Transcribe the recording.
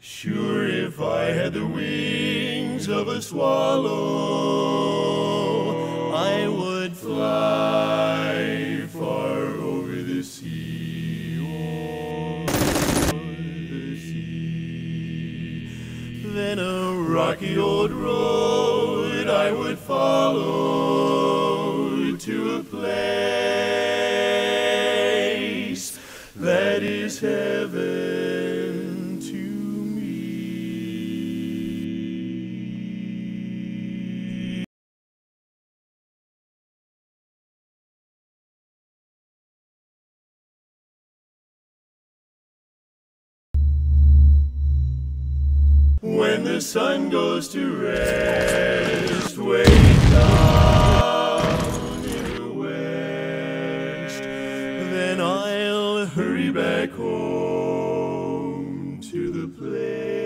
Sure, if I had the wings of a swallow, I would fly far over the sea, Then a rocky old road I would follow to a place that is heaven to me. When the sun goes to rest, way down in the west, then I'll hurry back home to the place